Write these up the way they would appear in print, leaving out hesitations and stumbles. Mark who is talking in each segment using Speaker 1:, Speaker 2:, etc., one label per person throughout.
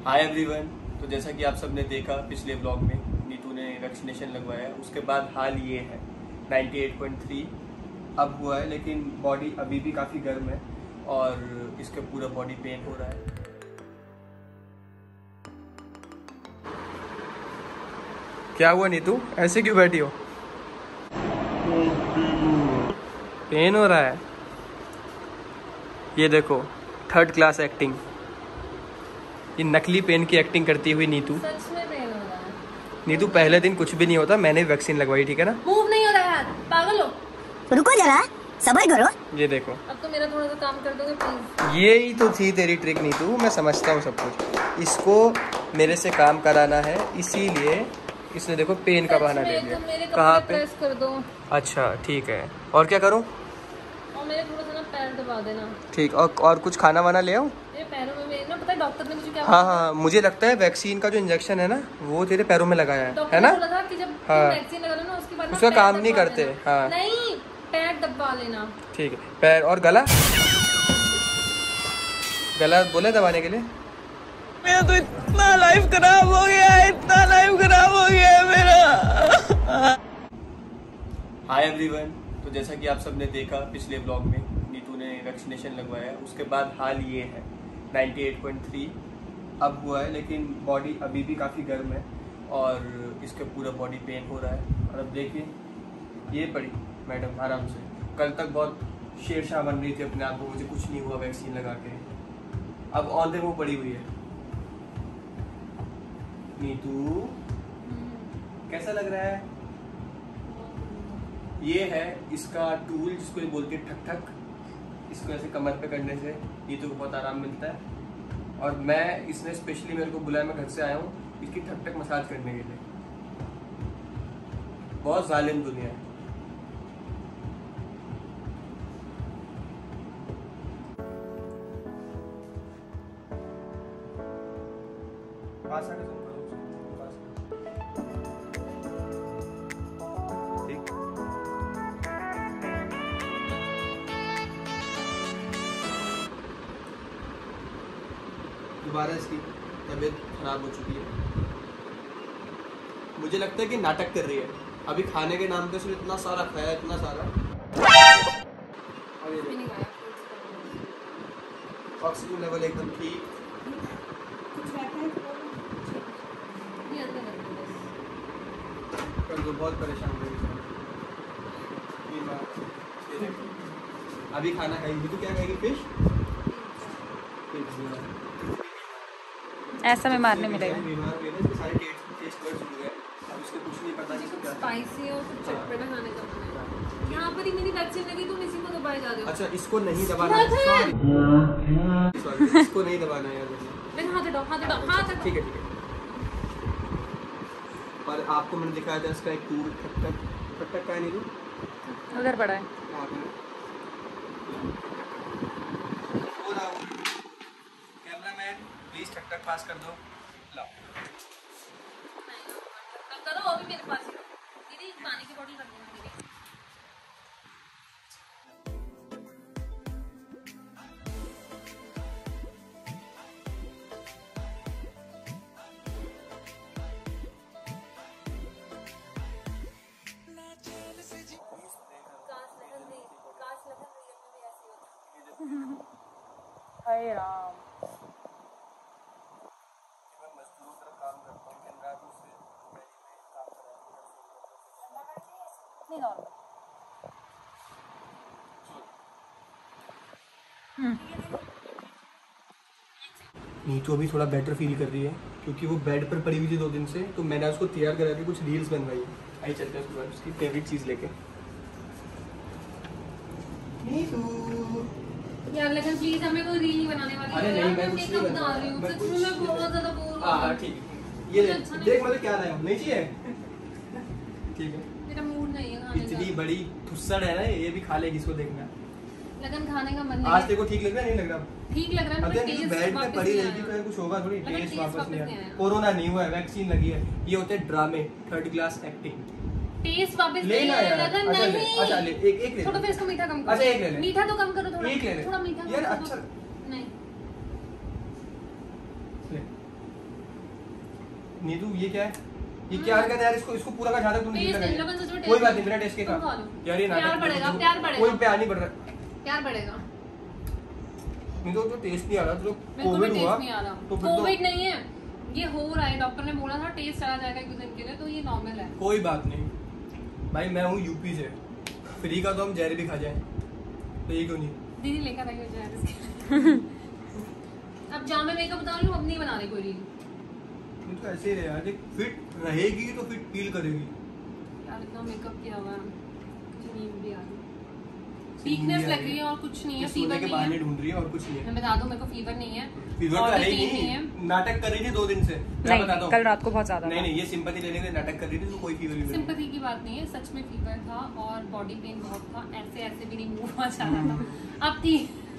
Speaker 1: हाय everyone. तो जैसा कि आप सबने देखा पिछले ब्लॉग में, नीतू ने वैक्सीनेशन लगवाया। उसके बाद हाल ये है 98.3 अब हुआ है, लेकिन बॉडी अभी भी काफ़ी गर्म है और इसका पूरा बॉडी पेन हो रहा है। क्या हुआ नीतू, ऐसे क्यों बैठी हो? पेन हो रहा है। ये देखो, 3rd क्लास एक्टिंग। ये नकली पेन की एक्टिंग करती हुई नीतू।
Speaker 2: सच में पेन हो रहा है।
Speaker 1: नीतू पहले दिन कुछ भी नहीं होता, मैंने वैक्सीन लगवाई, ठीक है ना?
Speaker 2: मूव नहीं हो रहा है, पागल हो।
Speaker 3: रुको जरा, सब्र करो।
Speaker 1: ये देखो,
Speaker 2: अब तो मेरा थोड़ा सा काम कर दोगे प्लीज।
Speaker 1: ये ही तो थी तेरी ट्रिक नीतू, मैं समझता हूँ सब कुछ। इसको मेरे से काम कराना है, इसीलिए इसने देखो पेन का बहाना ले लिया। कहाँ पे?
Speaker 2: प्रेस कर दो।
Speaker 1: अच्छा ठीक है, और क्या करूँ?
Speaker 2: और मेरे थोड़ा सा ना पैर दबा देना।
Speaker 1: ठीक, और कुछ खाना वाना ले आऊँ?
Speaker 2: मेरे पैरों में मेरे ना, पता है डॉक्टर ने मुझे क्या
Speaker 1: हाँ हाँ, मुझे लगता है वैक्सीन का जो इंजेक्शन है ना, वो तेरे पैरों में लगाया है ना?
Speaker 2: बोला था कि जब
Speaker 1: हाँ।
Speaker 2: वैक्सीन लगा लो ना, उसके बाद
Speaker 1: उसका काम नहीं करते। हाँ
Speaker 2: नहीं, पैर दबा लेना।
Speaker 1: ठीक है, पैर और गला। गला बोले दबाने के लिए।
Speaker 4: मेरा तो इतना लाइफ खराब हो गया है, इतना लाइफ खराब हो गया है मेरा।
Speaker 1: Hi everyone. तो जैसा कि आप सबने देखा पिछले ब्लॉग में, नीतू ने वैक्सीनेशन लगवाया। उसके बाद हाल ये है 98.3 अब हुआ है, लेकिन बॉडी अभी भी काफ़ी गर्म है और इसका पूरा बॉडी पेन हो रहा है। और अब देखिए, ये पड़ी मैडम आराम से। कल तक बहुत शेरशाह बन रही थी अपने आप को, मुझे कुछ नहीं हुआ वैक्सीन लगा के। अब औंधे मुँह पड़ी हुई है। नीतू कैसा लग रहा है? ये है इसका टूल, जिसको ये बोलते हैं ठक ठक। इसको ऐसे कमर पे करने से नीतू को बहुत आराम मिलता है। और मैं, इसने स्पेशली मेरे को बुलाया, मैं घर से आया हूँ इसकी ठक ठक मसाज करने के लिए। बहुत जालिम दुनिया है। पास आके तुम करो, पास। ठीक। दोबारा इसकी तबीयत खराब हो चुकी है। मुझे लगता है कि नाटक कर रही है। अभी खाने के नाम पे सिर्फ इतना सारा खाया, इतना सारा। ऑक्सीजन लेवल एकदम ठीक। कर दो, बहुत परेशान हो रही है। अभी खाना खाएगी तो क्या खाएगी? फिश।
Speaker 2: ऐसा में मारने मिलेगा।
Speaker 1: बीमार हुई है ना, इसके सारे टेस्ट बड्स उड़ गए। अब इसको कुछ नहीं पता कि इसको क्या
Speaker 2: स्पाइसी और चटपटा खाने का मन है। यहाँ पर ही मेरी वैक्सीन लगी, तुम इसी को दबाए जा रहे हो।
Speaker 1: अच्छा, इसको नहीं दबाना है। सॉरी, इसको नहीं दबाना है यार।
Speaker 2: हाथ हटाओ, हाथ हटाओ, हाथ हटाओ।
Speaker 1: ठीक है ठीक है। और आपको मैंने दिखाया था इसका एक टूल, ठक ठक का है। नहीं
Speaker 2: उधर पड़ा है।
Speaker 1: कैमरामैन प्लीज ठक ठक पास कर दो। लाओ।
Speaker 2: करो, अभी मेरे पास ही दीदी पानी की बोतल रख देना दीदी। हाय राम।
Speaker 1: मैं मजदूरों तरह काम करता हूँ, दिन रात उससे काम
Speaker 2: नहीं नॉर्मल।
Speaker 1: नीतू अभी थोड़ा बेटर फील कर रही है, क्योंकि वो बेड पर पड़ी हुई थी 2 दिन से। तो मैंने उसको तैयार करा के कुछ रील्स बनवाई है। आई चलते हैं उसके बाद उसकी फेवरेट चीज़ लेके। नीतू
Speaker 2: यार लेकिन प्लीज हमें कोई रील नहीं बनाने वाली।
Speaker 1: अरे नहीं, मैं कुछ नहीं
Speaker 2: बता रही हूँ, सच में मैं बहुत ज्यादा बोर हो
Speaker 1: हाँ
Speaker 2: रही
Speaker 1: ठीक
Speaker 2: हूँ।
Speaker 1: है। ये
Speaker 2: अच्छा
Speaker 1: देख मतलब क्या लाया हूँ, नहीं चाहिए? ठीक है।
Speaker 2: मेरा मूड नहीं है खाने
Speaker 1: इतनी
Speaker 2: का।
Speaker 1: बड़ी थुस्सड़ है ना, ये भी खा लेगी, इसको देखना।
Speaker 2: लेकिन खाने का मन
Speaker 1: आज
Speaker 2: नहीं
Speaker 1: तेरे को ठीक लग रहा है? नहीं लग रहा?
Speaker 2: ठीक लग रहा है।
Speaker 1: अगर
Speaker 2: टेस्ट
Speaker 1: बेड पे
Speaker 2: वापस
Speaker 1: पड़ी
Speaker 2: नहीं
Speaker 1: रहेगी
Speaker 2: आया।
Speaker 1: तो कुछ होगा थोड़ी,
Speaker 2: मतलब
Speaker 1: टेस्ट
Speaker 2: टेस्ट
Speaker 1: वापस नहीं
Speaker 2: नहीं
Speaker 1: आया।
Speaker 2: आया।
Speaker 1: कोरोना नहीं हुआ है, वैक्सीन लगी है। ये होते हैं ड्रामे, 3rd क्लास एक्टिंग।
Speaker 2: टेस्ट वापस
Speaker 1: ले
Speaker 2: नहीं
Speaker 1: ना
Speaker 2: आया।
Speaker 1: यार।
Speaker 2: लगन
Speaker 1: अच्छा ले,
Speaker 2: नहीं।
Speaker 1: अच्छा ले, एक ले।
Speaker 2: थोड़ा तो इसको मीठा कम करो।
Speaker 1: अच्छा एक ले ले।
Speaker 2: मीठा तो कम करो थोड़ा।
Speaker 1: एक ले ले।
Speaker 2: थोड़ा मीठा
Speaker 1: यार
Speaker 2: कम
Speaker 1: अच्छा
Speaker 2: करो। नहीं
Speaker 1: ले। नीतू ये क्या है? ये क्या हरकत है यार? इसको पूरा का ज्यादा तुम नहीं लगाएगा। कोई बात नहीं, बिना टेस्ट के खा यार। ये
Speaker 2: प्यार बढ़ेगा, प्यार बढ़ेगा।
Speaker 1: कोई प्यार नहीं बढ़ रहा,
Speaker 2: प्यार बढ़ेगा।
Speaker 1: नहीं तो टेस्ट नहीं आ रहा। तो
Speaker 2: कोविड हुआ
Speaker 1: तो
Speaker 2: कोविड नहीं है, ये हो रहा है। डॉक्टर ने बोला था टेस्ट चला जाएगा कुछ दिन के लिए, तो ये नॉर्मल है।
Speaker 1: कोई बात नहीं भाई, मैं हूँ यूपी से, फ्री का तो हम जहर भी खा जाए, तो ये क्यों नहीं?
Speaker 2: दीदी लेकर आई हो जहर। अब जहाँ मैं मेकअप बता रही हूँ, अब नहीं बना रही कोई रील।
Speaker 1: तो ऐसे ही यार, फिट रहेगी तो फिट फील करेगी
Speaker 2: यार। इतना मेकअप किया हुआ है, कुछ नींद भी आ रही, वीकनेस लग रही है और कुछ नहीं है। फीवर
Speaker 1: के बहाने ढूंढ रही है और कुछ नहीं है।
Speaker 2: मैं बता दूं, मेरे को फीवर नहीं है।
Speaker 1: फीवर तो है ही नहीं, नाटक कर रही थी 2 दिन से। मैं बताता हूं,
Speaker 4: कल रात को बहुत ज्यादा।
Speaker 1: नहीं ये सिंपैथी लेने के लिए नाटक कर रही थी, तो कोई फीवर नहीं।
Speaker 2: सिंपैथी की बात नहीं है, सच में फीवर था और बॉडी पेन बहुत था। ऐसे भी नहीं मूव हुआ जा रहा था। अब ठीक,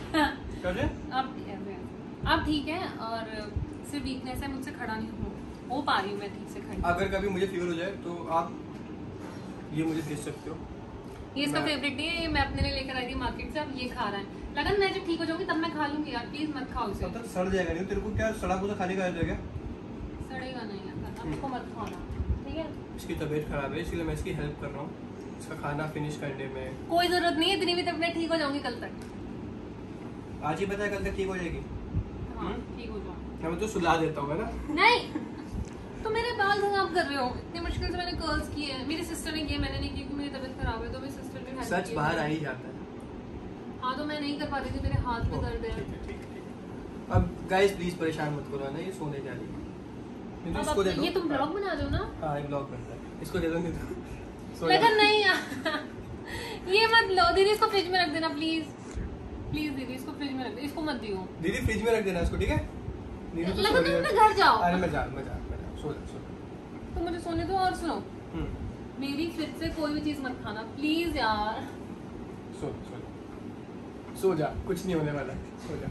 Speaker 2: अब ठीक है। और सिर्फ वीकनेस है, मुझसे खड़ा नहीं हो पा रही हूँ मैं ठीक से खड़ी।
Speaker 1: अगर कभी मुझे फीवर हो जाए तो आप ये मुझे भेज सकते हो।
Speaker 2: ये इसका फेवरेट नहीं है, ये मैं अपने लिए लेकर आई थी मार्केट से। अब ये खा रहा है। लगन मैं जब ठीक हो जाऊंगी तब मैं खा लूंगी यार। प्लीज मत खाओ इसे।
Speaker 1: तब तक सड़ जाएगा। नहीं तेरे को क्या सड़ा पूरा खाने का आ जाएगा?
Speaker 2: सड़ेगा नहीं यार, आपको मत खाना, ठीक है?
Speaker 1: इसकी तबीयत खराब है, इसलिए मैं इसकी हेल्प कर रहा हूँ इसका खाना फिनिश करने में।
Speaker 2: कोई जरूरत नहीं है, इतनी भी तबीयत ठीक हो जाऊंगी कल तक।
Speaker 1: आज ही पता है कल तक ठीक हो जाएगी?
Speaker 2: ठीक हो जाओ।
Speaker 1: मैं तो सुला देता हूँ ना।
Speaker 2: नहीं तो मेरे बाल खराब कर रहे हो। इतनी मुश्किल से मैंने कर्ल्स किए हैं। मेरी सिस्टर ने किए, मैंने नहीं किए क्योंकि मेरी तबीयत खराब है। तो मेरी सिस्टर ने
Speaker 1: सच बाहर आ ही जाता है।
Speaker 2: हाँ तो मैं नहीं कर पाती थी, मेरे हाथ में दर्द है।
Speaker 1: ठीक। अब गाइस प्लीज परेशान मत करो ना, ये सोने जा रही है। इसको दे दो।
Speaker 2: ये तुम ब्लॉग बना दो ना।
Speaker 1: हाँ ये ब्लॉग करता है, इसको दे दो। नहीं तो
Speaker 2: लेकिन नहीं यार ये मत लो दीदी, इसको फ्रिज में रख देना प्लीज। प्लीज दीदी इसको फ्रिज में रख दे, इसको मत दियो
Speaker 1: दीदी। फ्रिज में रख देना इसको, ठीक है?
Speaker 2: लेकिन तुम अपने घर जाओ।
Speaker 1: अरे मैं जा सो
Speaker 2: तो मुझे सोने दो। और सुनो, मेरी फ्रिज से कोई भी चीज मत खाना प्लीज यार।
Speaker 1: सो जा, कुछ नहीं होने वाला। सो जा।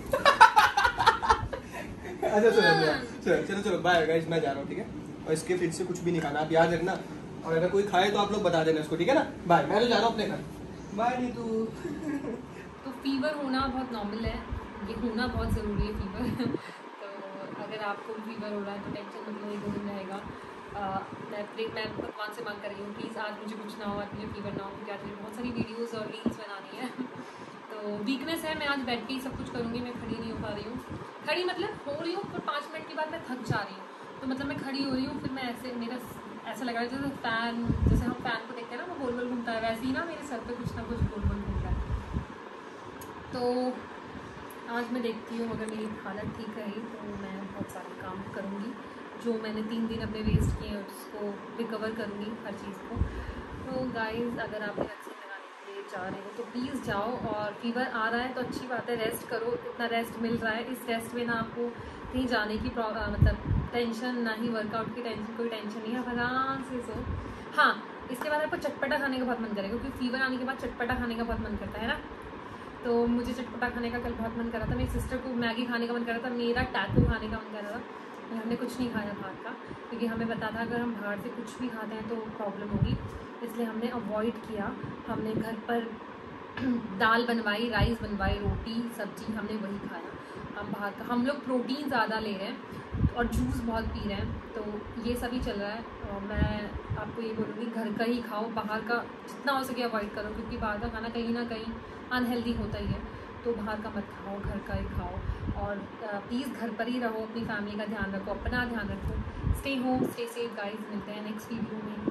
Speaker 1: अच्छा चलो बाय गाइस, मैं जा रहा हूँ, ठीक है? और इसके फ्रिज से कुछ भी नहीं खाना, आप याद रखना। और अगर कोई खाए तो आप लोग बता देना इसको, ठीक है ना? बाय, मैं तो जा रहा हूँ अपने घर। बाय नीतू।
Speaker 2: तो फीवर होना बहुत नॉर्मल है, ये होना बहुत ज़रूरी है फीवर। तो अगर आपको फीवर हो रहा है तो टेंशन मतलब 1-2 दिन रहेगा। मैं भगवान से मांग कर रही हूँ प्लीज़ आज मुझे कुछ ना हो, आज मुझे फीवर ना हो, क्योंकि आज मुझे बहुत सारी वीडियोस और रील्स बनानी है। तो वीकनेस है, मैं आज बैठ के ही सब कुछ करूँगी। मैं खड़ी नहीं हो पा रही हूँ। खड़ी मतलब हो रही हूँ, फिर 5 मिनट के बाद मैं थक जा रही हूँ। तो मतलब मैं खड़ी हो रही हूँ, फिर मैं मेरा ऐसा लग रहा है जैसे फ़ैन, जैसे हम फ़ैन को देखते हैं ना वो गोल गोल घूमता है, वैसे ही ना मेरे सर पे कुछ ना कुछ गोल गोल घूम रहा है। तो आज मैं देखती हूँ अगर मेरी हालत ठीक रही तो मैं बहुत सारे काम करूँगी जो मैंने 3 दिन अपने वेस्ट किए हैं, उसको रिकवर करूँगी हर चीज़ को। तो गाइस अगर आप वैक्सीन लगाने के लिए जा रहे हो तो प्लीज़ जाओ। और फीवर आ रहा है तो अच्छी बात है, रेस्ट करो। इतना रेस्ट मिल रहा है, इस रेस्ट में ना आपको कहीं जाने की मतलब टेंशन, ना ही वर्कआउट की टेंशन, कोई टेंशन नहीं है। आराम से सो। हाँ इसके बाद आपको चटपटा खाने का बहुत मन करेगा, क्योंकि फीवर आने के बाद चटपटा खाने का बहुत मन करता है ना। तो मुझे चटपटा खाने का कल बहुत मन कर रहा था। मेरी सिस्टर को मैगी खाने का मन कर रहा था, मेरा टैको खाने का मन कर रहा था। हमने कुछ नहीं खाया बाहर का, क्योंकि हमें पता था अगर हम बाहर से कुछ भी खाते हैं तो प्रॉब्लम होगी, इसलिए हमने अवॉइड किया। हमने घर पर दाल बनवाई, राइस बनवाई, रोटी सब्जी, हमने वही खाया। अब बाहर का हम लोग प्रोटीन ज़्यादा ले रहे हैं और जूस बहुत पी रहे हैं, तो ये सभी चल रहा है। और मैं आपको ये बोलूँगी घर का ही खाओ, बाहर का जितना हो सके अवॉइड करो, क्योंकि बाहर का खाना कहीं ना कहीं अनहेल्दी होता ही है। तो बाहर का मत खाओ, घर का ही खाओ। और प्लीज़ घर पर ही रहो, अपनी फैमिली का ध्यान रखो, अपना ध्यान रखो। Stay home, stay safe guys. मिलते हैं नेक्स्ट वीडियो में।